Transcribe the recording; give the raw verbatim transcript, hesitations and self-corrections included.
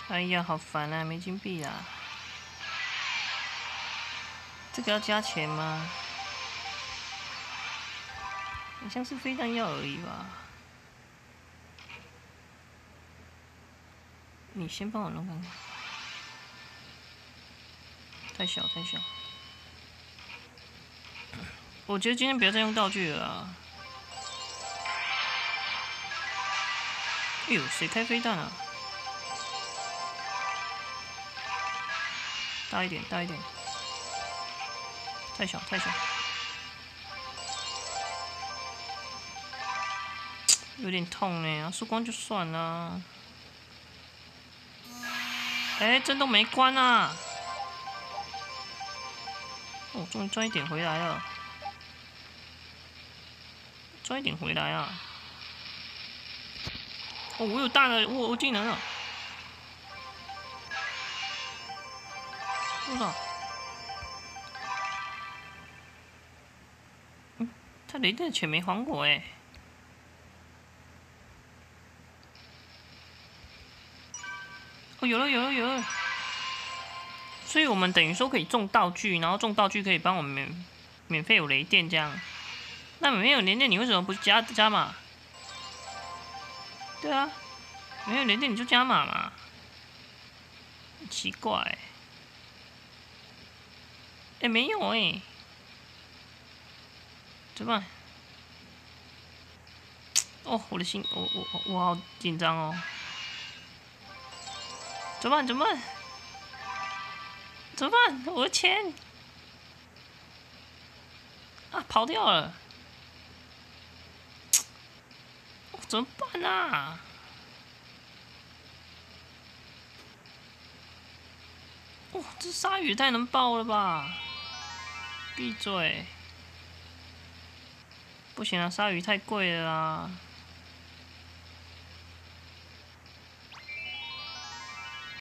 哎呀，好烦啊，没金币啦！这个要加钱吗？好像是飞弹药而已吧。你先帮我弄看看。太小太小。我觉得今天不要再用道具了啊。哎呦，谁开飞弹啊？大一点，大一点。太小，太小。有点痛呢，输光就算了。哎、欸，震动没关啊！哦，终于赚一点回来了。赚一点回来啊！哦，我有大的我我技能了。多少？嗯，他雷电的钱没还我哎、欸。哦，有了有了有了。所以我们等于说可以种道具，然后种道具可以帮我们免免费有雷电这样。那没有雷电，你为什么不加加码？对啊，没有雷电你就加码嘛。奇怪、欸。哎、欸，没有哎、欸。怎么办？哦，我的心，我我我好紧张哦。怎么办？怎么办？怎么办？我的钱啊，跑掉了。哦、怎么办啊？哦，这鲨鱼太能爆了吧！闭嘴！不行啊，鲨鱼太贵了啦。